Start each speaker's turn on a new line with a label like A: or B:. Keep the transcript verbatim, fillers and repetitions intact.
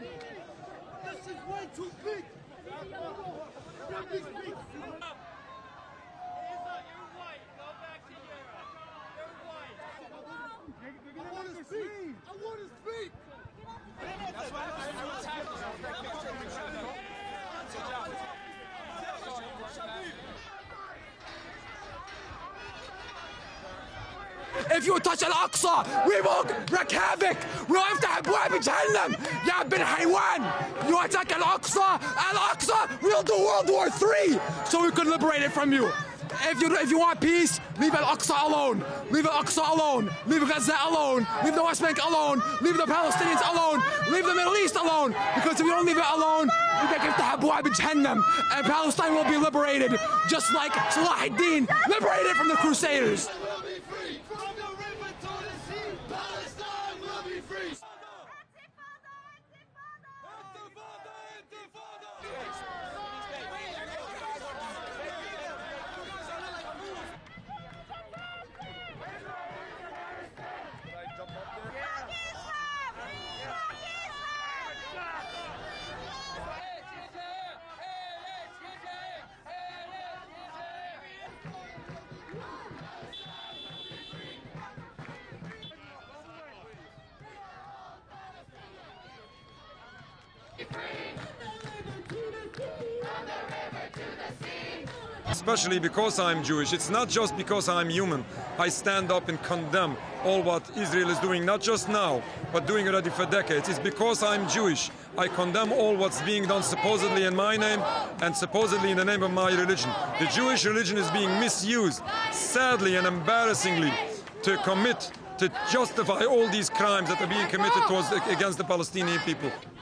A: This is way too big. Let me speak. I want to speak. I want to speak. That's why I will tackle
B: If you touch Al-Aqsa, we will wreak havoc. ونفتح أبواب جهنم يا ابن حيوان. You attack Al-Aqsa, Al-Aqsa, we'll do World War Three so we can liberate it from you. If you if you want peace, leave Al-Aqsa alone. Leave Al-Aqsa alone. Leave Gaza alone. Leave the West Bank alone. Leave the Palestinians alone. Leave the Middle East alone. Because if you don't leave it alone, and Palestine will be liberated, just like Salah ad-Din liberated from the Crusaders.
C: Especially because I'm Jewish. It's not just because I'm human. I stand up and condemn all what Israel is doing, not just now, but doing already for decades. It's because I'm Jewish. I condemn all what's being done supposedly in my name and supposedly in the name of my religion. The Jewish religion is being misused, sadly and embarrassingly, to commit, to justify all these crimes that are being committed towards, against the Palestinian people.